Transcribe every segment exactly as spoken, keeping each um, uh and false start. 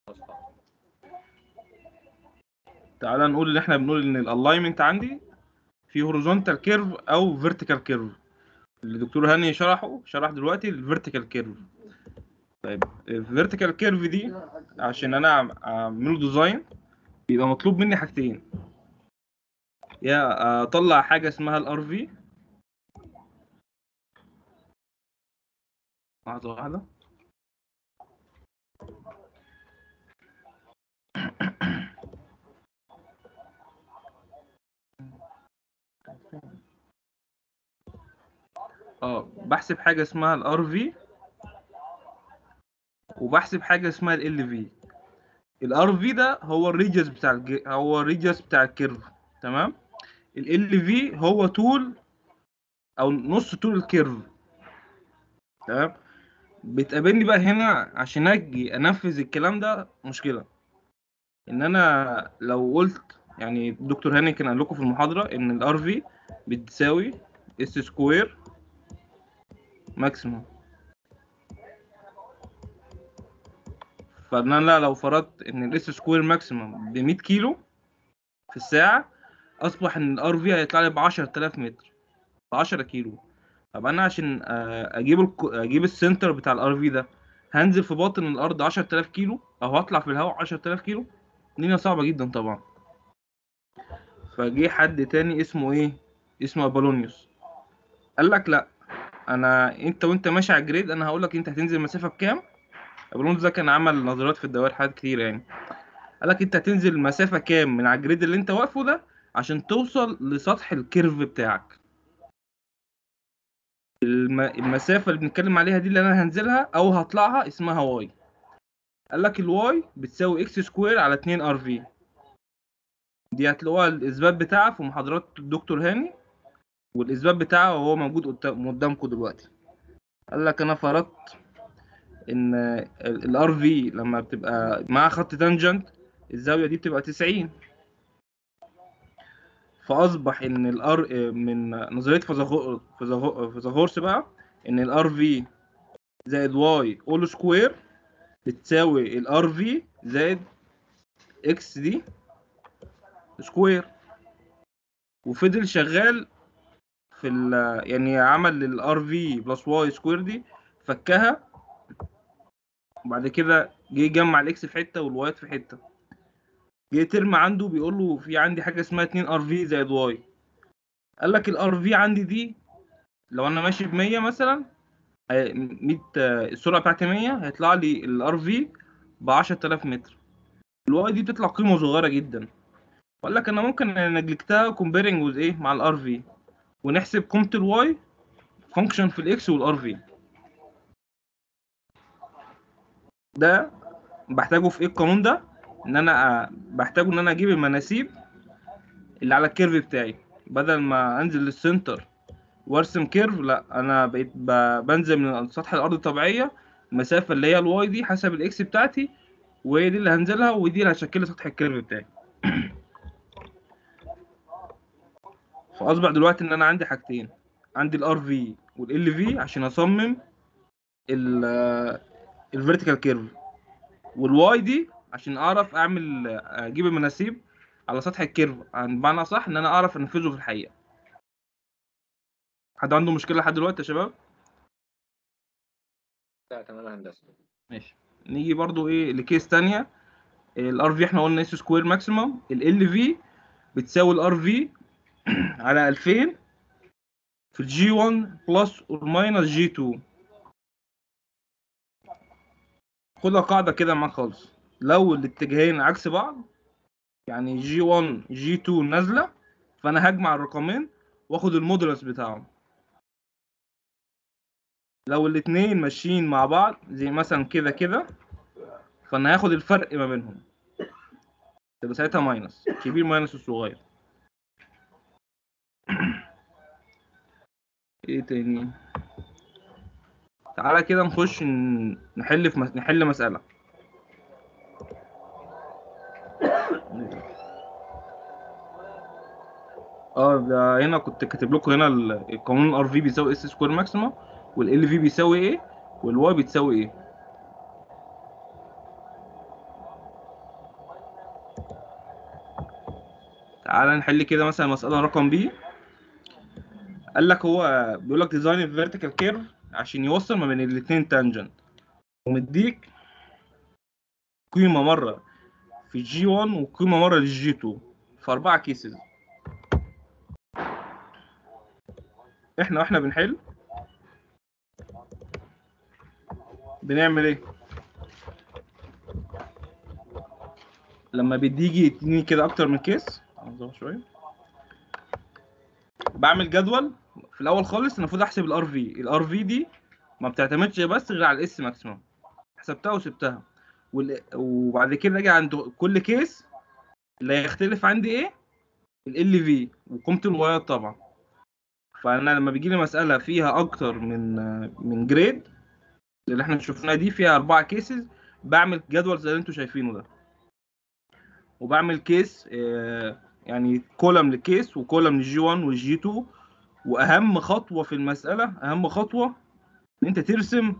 تعالى نقول ان احنا بنقول ان الالاينمنت عندي في هوريزونتال كيرف او فيرتيكال كيرف. اللي دكتور هاني شرحه شرح دلوقتي الفيرتيكال كيرف. طيب الفيرتيكال كيرف دي عشان انا اعمله ديزاين بيبقى مطلوب مني حاجتين، يا اطلع حاجه اسمها الار في. لحظه واحده. اه بحسب حاجه اسمها الار في وبحسب حاجه اسمها ال في. الار في ده هو الريديوس بتاع الج... هو الريديوس بتاع الكيرف، تمام. ال في هو طول او نص طول الكيرف، تمام. بتقابلني بقى هنا عشان اجي انفذ الكلام ده مشكله، ان انا لو قلت يعني الدكتور هاني كان قال لكم في المحاضره ان الار في بتساوي اس سكوير ماكسيموم. فان انا لو فرضت ان الاس سكوير ماكسيموم ب مية كيلو في الساعه، اصبح ان الار في هيطلع لي ب عشرة آلاف متر، ب عشرة كيلو. طب انا عشان آه، اجيب الك... اجيب السنتر بتاع الار في ده، هنزل في باطن الارض عشرة آلاف كيلو او هطلع في الهواء عشرة آلاف كيلو؟ الدنيا صعبه جدا طبعا. فجه حد تاني اسمه ايه، اسمه ابولونيوس، قال لك لا، انا انت وانت ماشي على الجريد انا هقول لك انت هتنزل مسافه بكام. ابولونيوس ده كان عمل نظريات في الدوائر حاجات كتير يعني. قال لك انت هتنزل مسافه كام من على الجريد اللي انت واقفه ده عشان توصل لسطح الكيرف بتاعك. الم... المسافه اللي بنتكلم عليها دي اللي انا هنزلها او هطلعها اسمها واي. قال لك الواي بتساوي اكس سكوير على اتنين ار في. دي هتلاقوها الاثبات بتاعها في محاضرات الدكتور هاني، والاثبات بتاعه وهو موجود قدام- قدامكم دلوقتي. قال لك انا فرضت ان الار في لما بتبقى مع خط تانجنت الزاويه دي بتبقى تسعين، فاصبح ان الار من نظريه فيثاغورس فيثاغورس بقى ان الار في زائد واي اول سكوير بتساوي الار في زائد اكس دي سكوير. وفضل شغال في ال يعني عمل للار في بلس واي سكوير دي، فكها، وبعد كده جه يجمع الاكس في حته والواي في حته. جه ترم عنده بيقول له في عندي حاجه اسمها اتنين ار في زائد واي. قال لك الار في عندي دي لو انا ماشي ب مية مثلا، هي- مية، آه، السرعه بتاعتي مية، هيطلع لي الار في ب عشرة آلاف متر. الواي دي بتطلع قيمه صغيره جدا. وقال لك انا ممكن نجلكتها كومبيرنج وذ ايه مع الار في، ونحسب قيمه الواي فانكشن في الاكس والار في. ده بحتاجه في ايه القانون ده؟ ان انا آه، بحتاجه ان انا اجيب المناسيب اللي على الكيرف بتاعي، بدل ما انزل للسنتر وارسم كيرف، لا انا بقيت ب- بنزل من سطح الارض الطبيعيه المسافه اللي هي الواي دي حسب الاكس بتاعتي، وهي دي اللي هنزلها ودي اللي هتشكل لي سطح الكيرف بتاعي. فاصبح دلوقتي ان انا عندي حاجتين، عندي الار في والال في عشان اصمم الفيرتيكال كيرف، والواي دي عشان اعرف اعمل اجيب المناسيب على سطح الكيرف، بمعنى صح ان انا اعرف انفذه في الحقيقه. حد عنده مشكله لحد دلوقتي يا شباب؟ لا تمام يا هندسه. ماشي. نيجي برضو ايه لكيس تانية. الار في احنا قلنا اس سكوير ماكسيمم، ال في بتساوي الار في على ألفين في الجي واحد بلس اور ماينس جي اتنين. خدها قاعده كده معاك خالص، لو الاتجاهين عكس بعض، يعني جي واحد جي اتنين نازله، فانا هجمع الرقمين واخد المودولس بتاعهم. لو الاتنين ماشيين مع بعض زي مثلا كده كده، فانا هاخد الفرق ما بينهم، تبقى ساعتها ماينس كبير ماينس الصغير. ايه تاني؟ تعالى كده نخش ن- نحل في مس... نحل مسألة. اه ده هنا كنت كاتب لكم هنا ال- القانون الار في بيساوي اس سكوير ماكسيمم، والال في بيساوي ايه، والواي بتساوي ايه. تعال نحل كده مثلا مسألة رقم بي. قال لك هو بيقول لك ديزاين الفيرتيكال كيرف عشان يوصل ما بين الاثنين تانجنت، ومديك قيمة مرة في جي واحد وقيمة مرة للجي اتنين في أربعة كيسز. احنا واحنا بنحل بنعمل ايه؟ لما بيجي يديني كده اكتر من كيس شويه، بعمل جدول. في الاول خالص المفروض احسب الار في. الار في دي ما بتعتمدش بس غير على الاس ماكسيمم، حسبتها وسبتها. وال... وبعد كده اجي عند كل كيس اللي هيختلف عندي ايه؟ ال في وقيمه الوايات طبعا. فانا لما بيجي لي مساله فيها اكتر من من جريد اللي احنا شفناها دي، فيها اربعه كيسز، بعمل جدول زي اللي انتوا شايفينه ده، وبعمل كيس يعني كولم للكيس وكولم للجي واحد والجي اتنين. واهم خطوه في المساله، اهم خطوه ان انت ترسم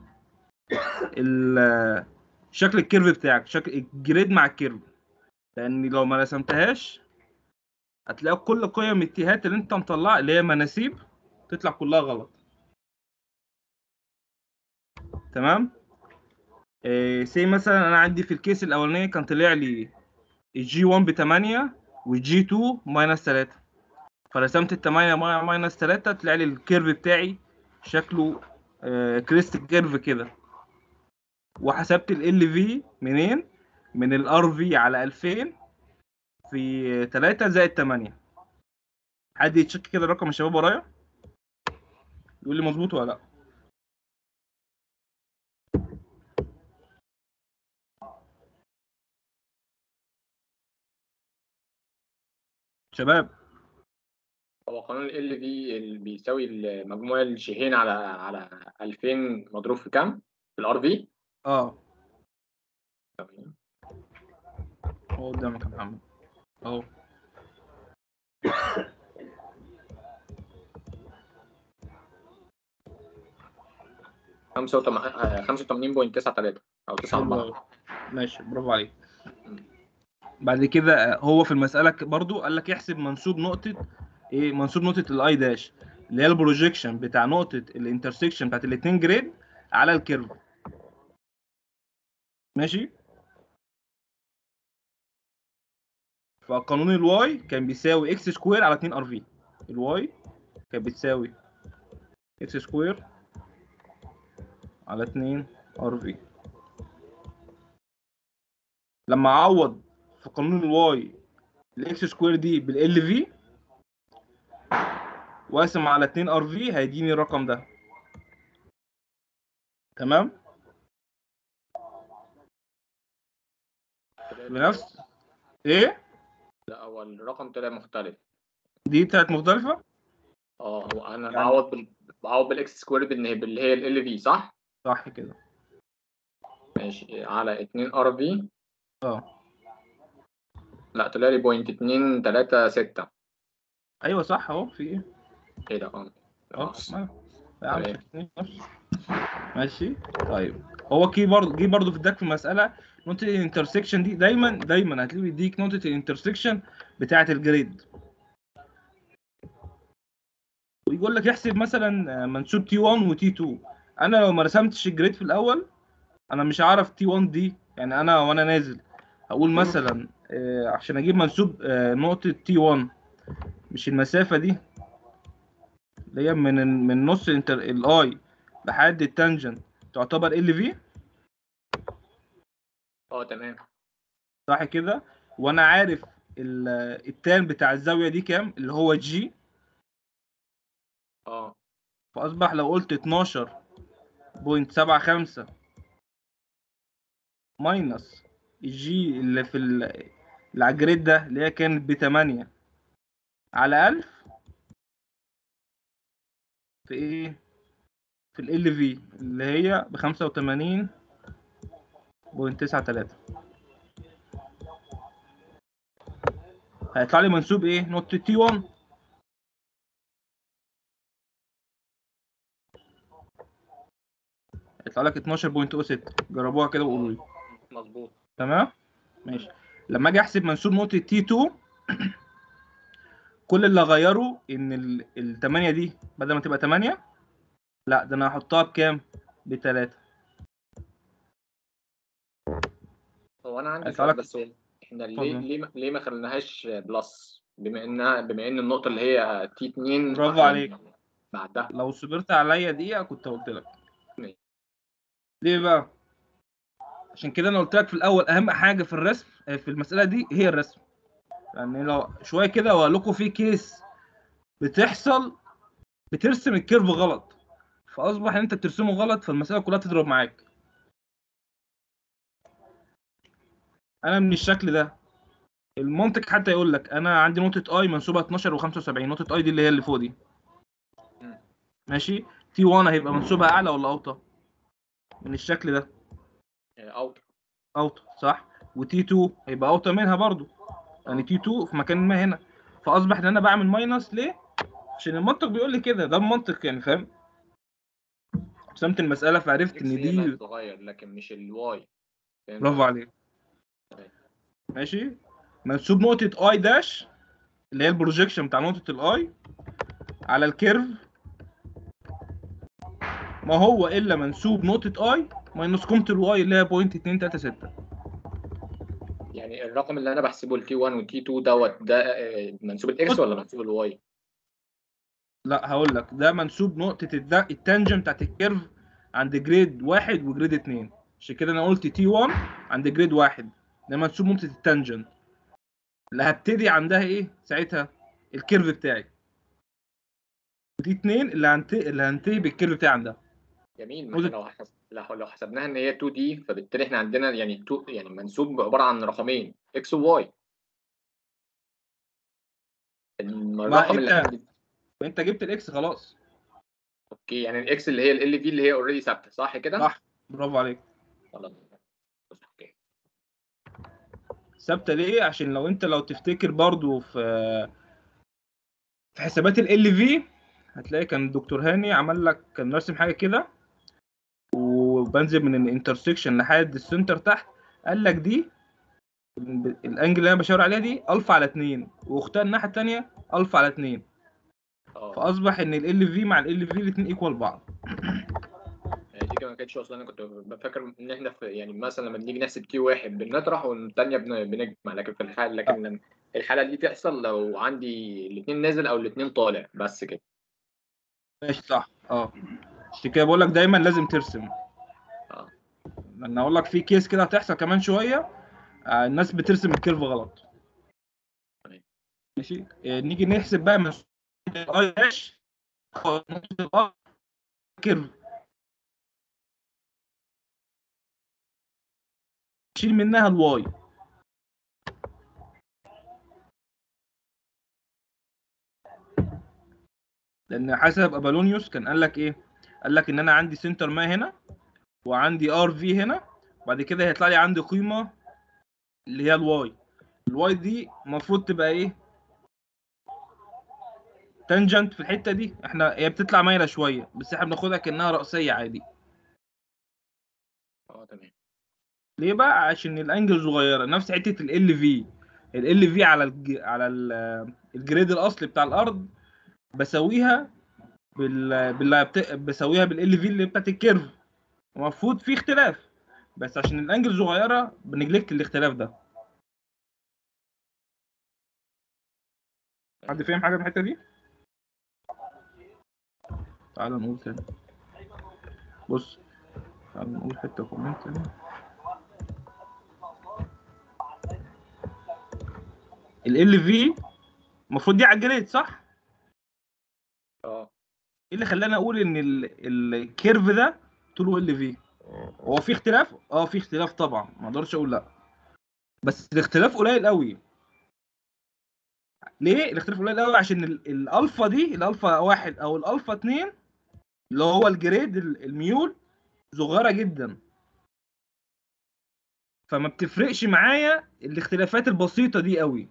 شكل الكيرف بتاعك، شكل الجريد مع الكيرف، لان لو ما رسمتهاش هتلاقي كل قيم التيهات اللي انت مطلعها اللي هي مناسيب تطلع كلها غلط. تمام. إيه سي مثلا انا عندي في الكيس الاولانيه كان طلع لي الجي واحد ب تمانية والجي اتنين ماينس تلاتة، فرسمت ال تمانية ماينس تلاتة طلع لي الكيرف بتاعي شكله آه كريست كيرف كده. وحسبت ال في منين؟ من الار في على ألفين في تلاتة زائد تمانية. حد يتشك كده الرقم يا شباب ورايا يقول لي مظبوط ولا لا؟ شباب، هو قانون ال في اللي بيساوي مجموع الجهين على على ألفين مضروب في كام؟ في الار في؟ اه هو قدامك يا محمد اهو. خمسة وتمانين فاصلة تسعة تلاتة او تسعة أربعة. ماشي برافو عليك. بعد كده هو في المسألة برضو قال لك يحسب منسوب نقطة ايه؟ منسوب نقطة الاي داش اللي هي البروجيكشن بتاع نقطة الانترسكشن بتاعت الاتنين جريد على الكيرف. ماشي. فقانون الواي كان بيساوي اكس سكوير على اتنين ار في. الواي كانت بتساوي اكس سكوير على اتنين ار في. لما اعوض في قانون الواي الاكس سكوير دي بالال في واقسم على اتنين ار في هيديني الرقم ده. تمام. بنفس ايه؟ لا، هو الرقم طلع مختلف. دي طلعت مختلفة؟ اه، هو انا يعني بعوض بال... بعوض بالاكس سكوير اللي هي ال في، صح؟ صح كده. ماشي، على اتنين ار في. اه لا، طلع لي بوينت اتنين تلاتة ستة. ايوه صح اهو. في ايه؟ ايه ده؟ اه اهو ناقص. ما- يا عم تمام. اتنين نفس. ماشي. طيب هو كي برضه جه برضه في اداك في المساله نقطه الانترسكشن دي، دايما دايما هتلاقيه بيديك نقطه الانترسكشن بتاعه الجريد، ويقول لك يحسب مثلا منسوب تي واحد وتي اتنين. انا لو ما رسمتش الجريد في الاول انا مش هعرف تي واحد دي، يعني انا وانا نازل هقول مثلا آه، عشان اجيب منسوب آه، نقطه تي واحد، مش المسافه دي اللي هي من من نص الاي لحد التانجنت تعتبر ال في؟ اه تمام. صح كده. وانا عارف التان بتاع الزاويه دي كام اللي هو جي. اه فاصبح لو قلت اتناشر فاصلة سبعة خمسة ماينس الجي اللي في ال- اللي على الجريد ده اللي هي كانت ب تمانية على ألف في ايه؟ في ال في اللي هي ب خمسة وتمانين فاصلة تسعة تلاتة. هيطلع لي منسوب ايه؟ نقطة تي واحد. هيطلع لك اتناشر فاصلة صفر ستة. جربوها كده وقولوا لي. مظبوط. تمام؟ ماشي. لما اجي احسب منسوب نقطة تي اتنين كل اللي غيره ان ال تمانية دي بدل ما تبقى تمانية، لا ده انا هحطها بكام؟ بتلاتة. هو انا عندي هيطلع سؤال لك. بس، احنا ليه اتفضل. ليه ما- ليه ما خليناهاش بلس، بما انها بما ان النقطه اللي هي تي اتنين برافو عليك. يعني بعدها. لو صبرت عليا دقيقة كنت قلت لك. ليه بقى؟ عشان كده انا قلت لك في الاول اهم حاجة في الرسم في المسألة دي هي الرسم. يعني لو شوية كده وقال لكم في كيس بتحصل بترسم الكيرف غلط، فاصبح ان انت بترسمه غلط فالمسألة كلها تضرب معاك. انا من الشكل ده المنطق حتى يقول لك انا عندي نقطة اي منسوبة اتناشر وخمسة وسبعين، نقطة اي دي اللي هي اللي فوق دي. ماشي. تي واحد هيبقى منسوبها اعلى ولا اوطى؟ من الشكل ده اوت. اوطى صح. وتي اتنين هيبقى اوطى منها برضو، يعني تي اتنين في مكان ما هنا. فاصبح ان انا بعمل ماينس ليه؟ عشان المنطق بيقول لي كده، ده المنطق يعني فاهم. رسمت المسألة فعرفت الاكس ان هي اللي دي. هتتغير لكن مش الواي. فهمت برافو قصدي؟ عليك. ماشي. منسوب نقطة اي داش اللي هي البروجيكشن بتاع نقطة الاي على الكيرف ما هو الا منسوب نقطة اي ماينس قيمة الواي اللي هي بوينت اتنين تلاتة ستة. يعني الرقم اللي انا بحسبه التي واحد والتي اتنين دوت ده آه، منسوب الاكس ولا منسوب الواي؟ لا هقول لك، ده منسوب نقطة التانجنت بتاعت الكيرف عند جريد واحد وجريد اتنين. عشان كده انا قلت تي واحد عند جريد واحد، ده منسوب نقطة التانجنت اللي هبتدي عندها ايه ساعتها؟ الكيرف بتاعي. ودي اتنين اللي هنتهي اللي هنتهي بالكيرف بتاعي عندها. جميل. ما احنا نقطة. لو حسب لو لو حسبناها ان هي اتنين دي فبالتالي احنا عندنا يعني تو يعني منسوب عباره عن رقمين اكس وواي. ما الرقم اللي انت عندي. انت جبت الاكس خلاص. اوكي، يعني الاكس اللي هي ال في اللي هي اوريدي ثابته، صح كده؟ صح. برافو عليك. خلاص. اوكي. ثابته ليه؟ عشان لو انت لو تفتكر برضو في في حسابات ال في هتلاقي كان الدكتور هاني عمل لك كان راسم حاجه كده، وبنزل من الانترسكشن لحد السنتر تحت، قال لك دي الانجل اللي انا بشاور عليها دي الفا على اتنين واختها الناحيه الثانيه الفا على اتنين. اه فاصبح ان ال في مع ال في الاثنين ايكوال بعض. يعني دي كده ما كانتش اصلا، انا كنت فاكر ان احنا في يعني مثلا لما بنيجي نحسب تي واحد بنطرح والثانيه بنجمع، لكن في الحاله لكن الحاله دي تحصل لو عندي الاثنين نازل او الاثنين طالع بس كده. ماشي صح اه. عشان كده بقول لك دايما لازم ترسم. اه لان اقول لك في كيس كده هتحصل كمان شويه، آه، الناس بترسم الكيرف غلط. تمام. ماشي. آه، نيجي نحسب بقى من الاي داش نقطه الاي كيرف، شيل منها الواي. لان حسب ابالونيوس كان قال لك ايه؟ قال لك ان انا عندي سنتر ما هنا وعندي ار في هنا، وبعد كده هيطلع لي عندي قيمه اللي هي الواي. الواي دي المفروض تبقى ايه؟ تانجنت في الحته دي. احنا هي بتطلع مايله شويه بس احنا بناخدها كانها راسيه عادي. اه تمام. ليه بقى؟ عشان الانجل صغيره، نفس حته ال في. ال في على الج... على ال... الجريد الاصلي بتاع الارض بسويها بال بال بت... بسويها بالال في اللي بتاعت الكيرف. المفروض في اختلاف، بس عشان الانجل صغيره بنجلكت الاختلاف ده. حد فاهم حاجه من الحته دي؟ تعال نقول تاني. بص، تعال نقول حته كومنت تاني. ال في المفروض دي على الجريد صح؟ اه ايه اللي خلاني اقول ان ال- الكيرف ده طوله ال في؟ هو في اختلاف؟ اه في اختلاف طبعا، ما اقدرش اقول لا، بس الاختلاف قليل قوي. ليه الاختلاف قليل قوي؟ عشان ال- الالفا دي الالفا واحد او الالفا اتنين اللي هو الجريد ال- الميول صغيره جدا، فما بتفرقش معايا الاختلافات البسيطه دي قوي.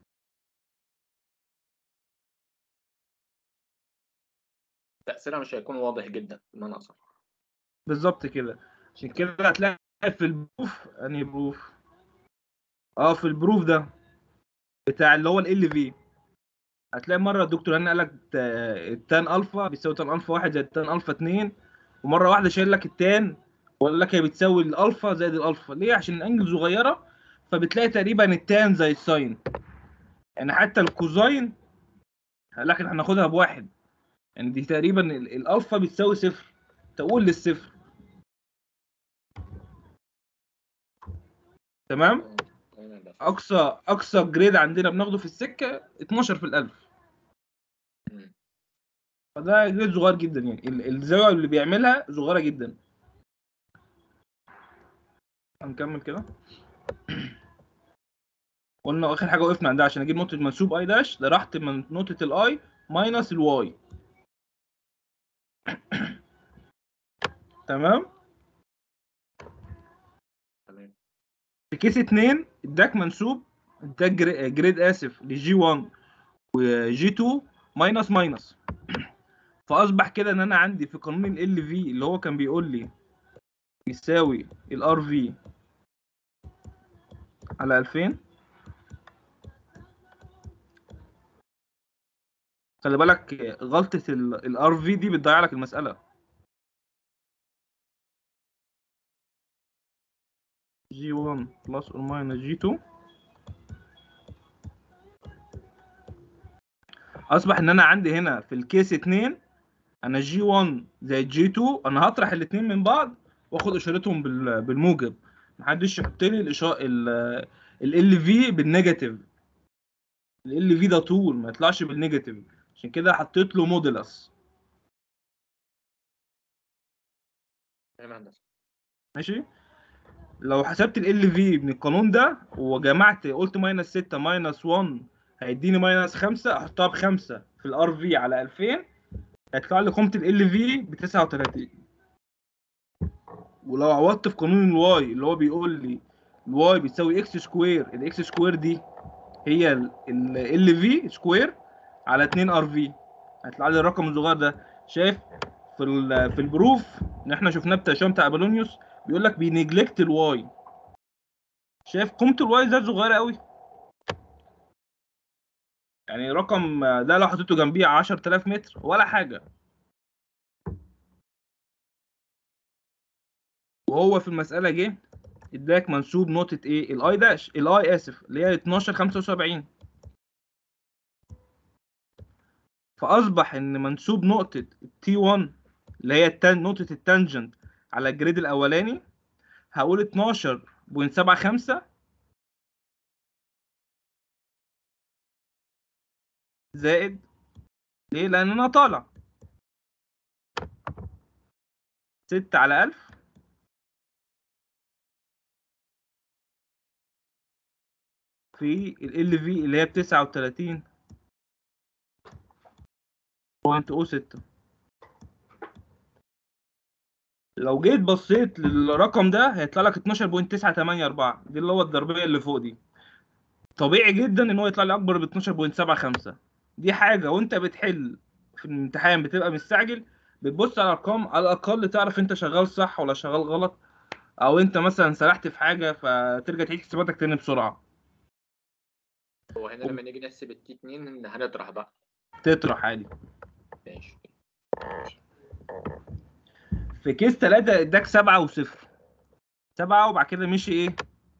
تأثيرها مش هيكون واضح جدا بمعنى أصح. بالظبط كده. عشان كده هتلاقي في البروف انهي بروف؟ اه في البروف ده بتاع اللي هو ال في هتلاقي مره الدكتور هاني قال لك تا- التان الفا بيساوي تان الفا واحد زائد تان الفا اتنين، ومره واحده شايل لك التان وقال لك هي بتساوي الالفا زائد الالفا. ليه؟ عشان الانجل صغيره، فبتلاقي تقريبا التان زي الساين. يعني حتى الكوزاين لكن هناخدها بواحد، يعني دي تقريبا ال- الالفا بتساوي صفر، تقول للصفر. تمام. تمام تمام يا هندسة. اقصى اقصى جريد عندنا بناخده في السكه اتناشر في الالف، مم. فده جريد صغير جدا، يعني ال- الزاويه اللي بيعملها صغيره جدا. هنكمل كده. قلنا اخر حاجه وقفنا عندها عشان اجيب نقطه منسوب اي داش، ده رحت من نقطه الاي ماينس الواي. تمام. تمام. في كيس اتنين اداك منسوب، اداك جري- جريد اسف لجي واحد وجي اتنين ماينس ماينس. فاصبح كده ان انا عندي في قانون ال في اللي هو كان بيقول لي يساوي الار في على ألفين. خلي بالك غلطه الار في دي بتضيع لك المساله. جي واحد بلس اور ماينس جي اتنين، اصبح ان انا عندي هنا في الكيس اتنين انا جي واحد زائد جي اتنين، انا هطرح الاثنين من بعض واخد اشارتهم بال- بالموجب. محدش يحط لي الاشاره ال في بالنيجاتيف. ال في ده طول ما يطلعش بالنيجاتيف، عشان كده حطيت له موديلس. تمام يا هندسة. ماشي. لو حسبت ال في من القانون ده وجمعت قلت ماينس ستة ماينس واحد هيديني ماينس خمسة، احطها بخمسة في الار في على ألفين، هيطلع لي قيمه ال في ب تسعة وتلاتين. ولو عوضت في قانون الواي اللي هو بيقول لي الواي بيساوي اكس سكوير، الاكس سكوير دي هي ال في سكوير على اتنين ار في، هيطلع لي الرقم الصغير ده. شايف في ال في البروف ان احنا شفناه بتاع الشام بتاع ابولونيوس بيقول لك بينجلكت الواي. شايف قيمه الواي ده صغيره قوي، يعني رقم ده لو حطيته جنبيه عشرة آلاف متر ولا حاجه. وهو في المساله جه اداك منسوب نقطه ايه الاي داش الاي اسف اللي هي اتناشر خمسة وسبعين، فاصبح ان منسوب نقطه تي واحد اللي هي التان نقطه التانجنت على الجريد الاولاني هقول اتناشر فاصلة سبعة خمسة زائد، ليه؟ لان انا طالع ستة على ألف في ال في اللي هي ب تسعة وتلاتين فاصلة صفر ستة. لو جيت بصيت للرقم ده هيطلع لك اتناشر فاصلة تسعة تمانية اربعة، دي اللي هو الضربيه اللي فوق دي. طبيعي جدا ان هو يطلع لي اكبر ب اتناشر فاصلة سبعة خمسة. دي حاجه وانت بتحل في الامتحان بتبقى مستعجل، بتبص على الارقام على الاقل تعرف انت شغال صح ولا شغال غلط، او انت مثلا سرحت في حاجه فترجع تعيد حساباتك تاني بسرعه. هو هنا لما نيجي نحسب التي اتنين هنطرح بقى. تطرح عادي. ماشي. في كيس تلاتة اداك سبعة وصفر، سبعة وبعد كده مشي ايه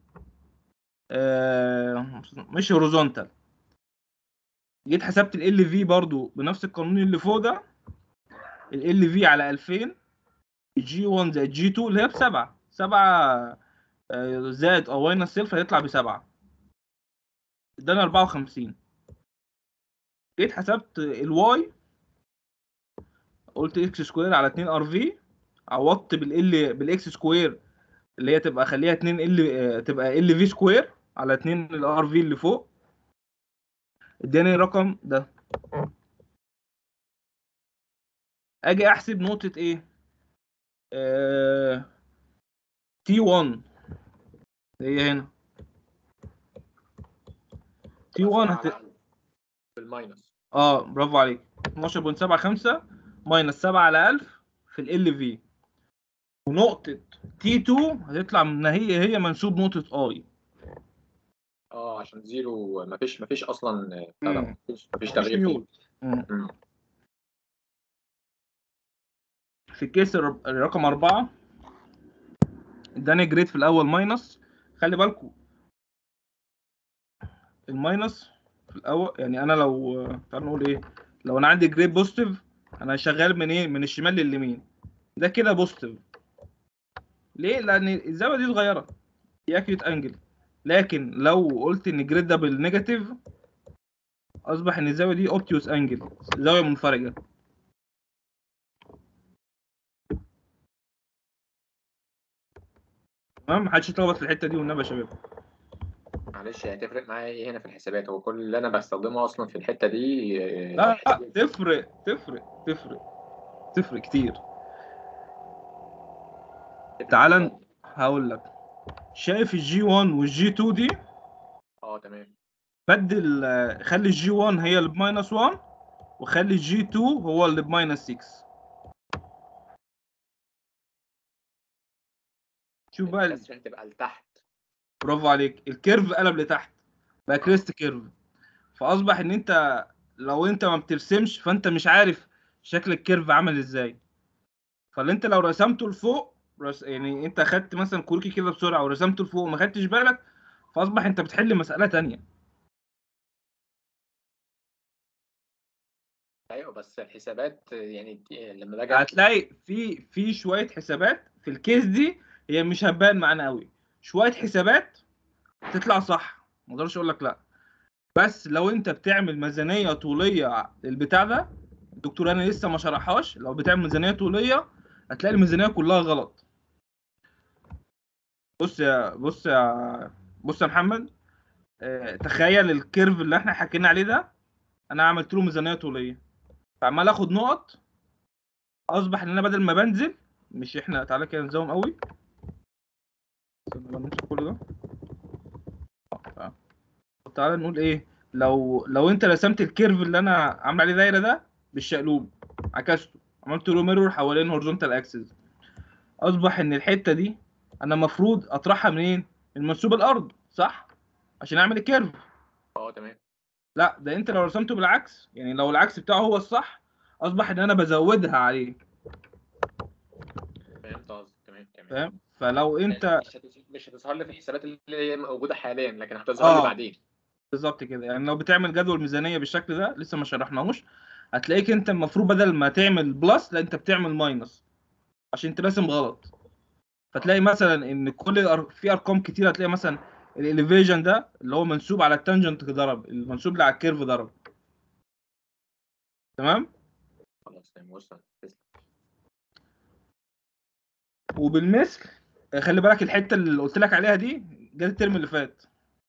آه مشي هوريزونتال. جيت حسبت ال في برضو بنفس القانون اللي فوق ده، ال في على ألفين جي واحد زائد جي اتنين اللي هي بسبعة، سبعة آه، زائد او ماينس صفر هيطلع بسبعة، ادانا اربعة وخمسين. جيت حسبت الواي قلت اكس سكوير على اتنين ار في، عوضت بالال بالاكس سكوير اللي هي تبقى خليها اتنين ال تبقى ال في سكوير على اتنين الار في اللي فوق، اداني الرقم ده. اجي احسب نقطة ايه آه... تي واحد هي هنا تي تبقى واحد سبعة هت... على ألف بالماينس. اه برافو عليك، اتناشر فاصلة سبعة خمسة ماينس سبعة على ألف في ال في، ونقطة تي اتنين هتطلع من هي هي منسوب نقطة اي. اه عشان زيرو مفيش مفيش اصلا بتاع ده، امم مفيش مفيش مفيش تغيير فيه. ميول. مم. مم. في الكيس الر- الرقم أربعة اداني جريد في الأول ماينس. خلي بالكم الماينس في الأول، يعني أنا لو تعال نقول إيه، لو أنا عندي جريد بوزيتيف أنا شغال من إيه، من الشمال لليمين، ده كده بوزيتيف. ليه؟ لأن الزاوية دي صغيرة، دي أكيوت أنجل. لكن لو قلت إن جريد ده بالنيجاتيف أصبح إن الزاوية دي أوبتيوس أنجل، زاوية منفرجة. تمام، محدش يتلخبط في الحتة دي والنبي يا شباب. معلش هتفرق معايا ايه هنا في الحسابات؟ هو كل اللي انا بستخدمه اصلا في الحته دي آه، لا لا، حسابات. تفرق تفرق تفرق تفرق كتير. تفرق تعال ازاي؟ هقول لك. شايف الجي واحد والجي اتنين دي؟ اه تمام. بدل آه، خلي الجي واحد هي اللي بماينس واحد، وخلي الجي اتنين هو اللي بماينس ستة. شوف بقى ال- الكسره هتبقى لتحت. برافو عليك، الكيرف قلب لتحت، بقى اه كريست كيرف. فاصبح ان انت لو انت ما بترسمش فانت مش عارف شكل الكيرف عامل ازاي. فاللي انت لو رسمته لفوق، رس... يعني انت خدت مثلا كوركي كده بسرعه ورسمته لفوق وما خدتش بالك، فاصبح انت بتحل مساله تانية. ايوه بس الحسابات يعني دي- لما باجي احسب. هتلاقي في في شويه حسابات في الكيس دي هي مش هتبان معانا قوي، شويه حسابات تطلع صح، ما اقدرش اقول لك لا. بس لو انت بتعمل ميزانيه طوليه للبتاع ده، الدكتور انا لسه ما شرحهاش، لو بتعمل ميزانيه طوليه هتلاقي الميزانيه كلها غلط. بص يا بص يا بص يا محمد، اه تخيل الكيرف اللي احنا حكينا عليه ده، انا عملت له ميزانيه طوليه، فعمال اخد نقط. اصبح ان انا بدل ما بنزل، مش احنا تعالى كده نزوم قوي، استنى بقى نمسك كل ده. طب تعالى نقول ايه، لو لو انت رسمت الكيرف اللي انا عامل عليه دايره ده بالشقلوب، عكسته، عملت له ميرور حوالين هورزونتال اكسس، اصبح ان الحته دي انا المفروض اطرحها منين، من منسوب الارض صح، عشان اعمل الكيرف. اه تمام. لا ده انت لو رسمته بالعكس، يعني لو العكس بتاعه هو الصح، اصبح ان انا بزودها عليه. فهمت قصدك، تمام تمام. فاهم؟ فلو يعني انت مش هتظ- مش هتظهر لي في الحسابات اللي هي موجوده حاليا، لكن هتظهر لي اه بعدين. بالظبط كده، يعني لو بتعمل جدول ميزانيه بالشكل ده لسه ما شرحناهوش، هتلاقيك انت المفروض بدل ما تعمل بلس لا انت بتعمل ماينس عشان ترسم غلط. اه فتلاقي مثلا ان كل الأر... في ارقام كتير، هتلاقي مثلا الاليفيشن ده اللي هو منسوب على التانجنت ضرب، المنسوب اللي على الكيرف ضرب. تمام. خلاص تمام وصل. وبالمثل خلي بالك الحته اللي قلت لك عليها دي جت الترم اللي فات،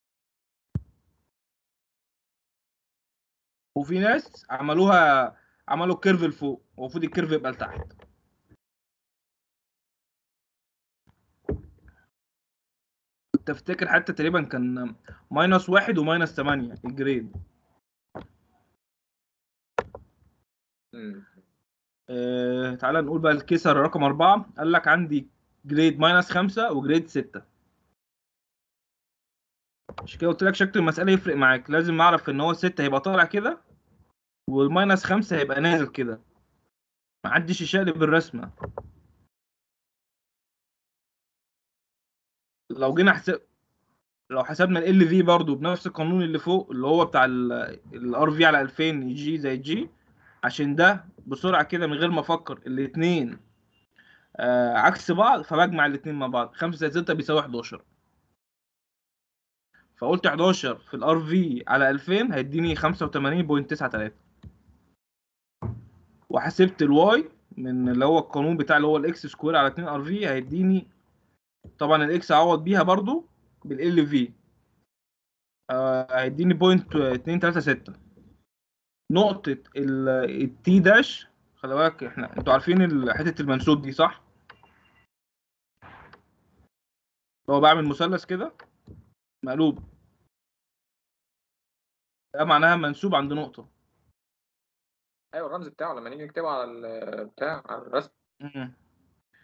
وفي ناس عملوها، عملوا الكيرف لفوق المفروض الكيرف يبقى لتحت. تفتكر حتى تقريبا كان ماينس واحد وماينس ثمانية الجريد. امم آه تعالى نقول بقى الكيسر رقم أربعة، قال لك عندي جريد ماينس خمسة وجريد ستة. مش كده قلت لك شكل المسألة يفرق معاك، لازم أعرف إن هو ستة هيبقى طالع كده والماينس خمسة هيبقى نازل كده، محدش يشقلب الرسمة. لو جينا حسب، لو حسبنا ال في برضو بنفس القانون اللي فوق اللي هو بتاع الار في على ألفين جي زي جي، عشان ده بسرعة كده من غير ما أفكر الاتنين آه عكس بعض، فبجمع الاتنين مع بعض، خمسة زائد ستة بيساوي حداشر. فقلت حداشر في الار في على ألفين هيديني خمسة وتمانين فاصلة تسعة تلاتة. وحسبت الواي من اللي هو القانون بتاع اللي هو الاكس سكوير على اتنين ار في هيديني، طبعا الاكس اعوض بيها برضو بالال في، آه هيديني بوينت اتنين تلاتة ستة. نقطة التي داش، خلي بالك احنا انتوا عارفين ال- حتة المنسوب دي صح؟ هو بعمل مثلث كده مقلوب، ده معناها منسوب عند نقطة. ايوه الرمز بتاعه لما نيجي نكتبه على البتاع على الرسم. مم.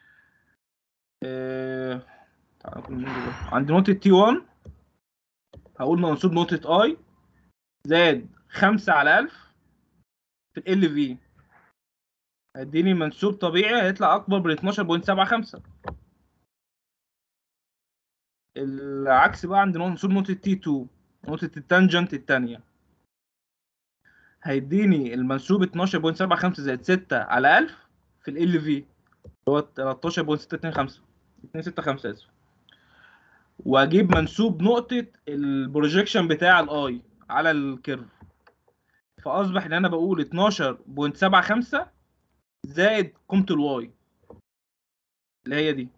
اه... تعالى نقول ده. عند نقطة تي واحد هقول منسوب نقطة اي زائد خمسة على ألف في ال في، هيديني منسوب طبيعي هيطلع اكبر من اتناشر فاصلة سبعة خمسة. العكس بقى عند منسوب نقطة تي اتنين، نقطة التانجنت التانية، هيديني المنسوب اتناشر فاصلة سبعة خمسة زائد ستة على ألف في ال في، اللي هو تلتاشر فاصلة ستة اتنين خمسة اتنين ستة خمسة اسف، واجيب منسوب نقطة البروجيكشن بتاع الاي على الكيرف، فاصبح ان انا بقول اتناشر فاصلة سبعة خمسة زائد قيمة الواي اللي هي دي.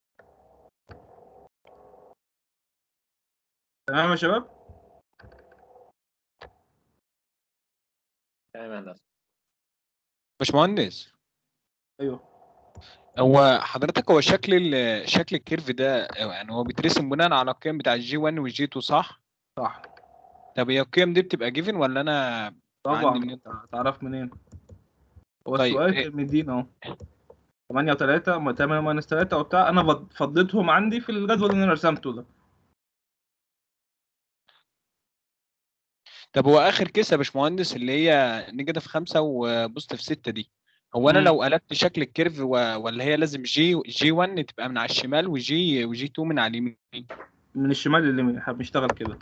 تمام يا شباب؟ تمام يا هندسه. باشمهندس، ايوه هو حضرتك هو شكل ال- شكل الكيرف ده يعني هو بيترسم بناء على القيم بتاع الجي واحد والجي اتنين صح؟ صح طب هي القيم دي بتبقى جيفن ولا انا عندي طبعا. منين؟ تعرف منين؟ هو طيب السؤال إيه؟ كان مدينا اهو تمانية و3 تمانية ماينس تلاتة وبتاع، انا فض- فضيتهم عندي في الجدول اللي انا رسمته ده. طب هو اخر كيس يا باشمهندس اللي هي نيجاتيف خمسة وبوزيتيف ستة دي، هو انا مم. لو قلبت شكل الكيرف و... ولا هي لازم جي جي واحد تبقى من على الشمال وجي وجي اتنين من على اليمين؟ من الشمال لليمين احنا بنشتغل كده.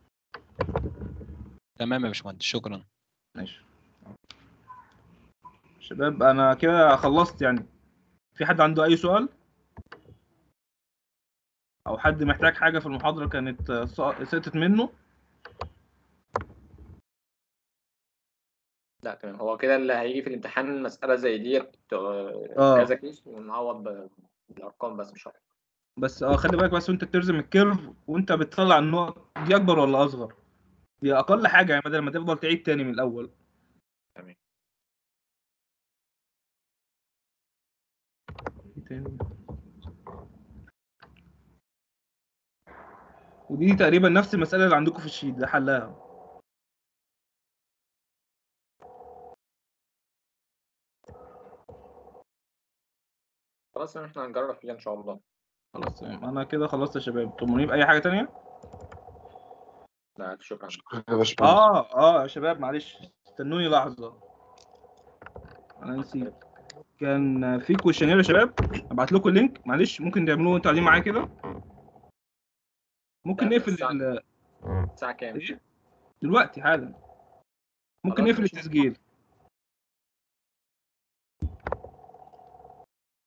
تمام يا باشمهندس، شكرا. ماشي شباب، انا كده خلصت يعني. في حد عنده اي سؤال او حد محتاج حاجه في المحاضره كانت سق- سقطت منه؟ لا تمام، هو كده اللي هيجي في الامتحان مساله زي ديت آه، اه كذا كيس ونعوض ب- بالارقام بس مش اكتر. بس اه خلي بالك بس وانت بترسم الكيرف وانت بتطلع النقط دي اكبر ولا اصغر، دي اقل حاجه يعني بدل ما تفضل تعيد تاني من الاول. تمام. إيه تاني؟ ودي تقريبا نفس المساله اللي عندكم في الشيت ده حلها. خلاص احنا هنجرب فيها ان شاء الله. خلاص تمام، انا كده خلصت يا شباب. طمنوني باي حاجه تانية. لا شكرا. شكرا يا باشمهندس. اه اه يا شباب معلش استنوني لحظه، انا نسيت. كان في كويشنير يا شباب، ابعت لكم اللينك، معلش ممكن تعملوه وانتوا قاعدين معايا كده. ممكن ده نقفل الساعة ال الساعة كام؟ ايه دلوقتي حالا، ممكن خلاص نقفل ماشي. التسجيل.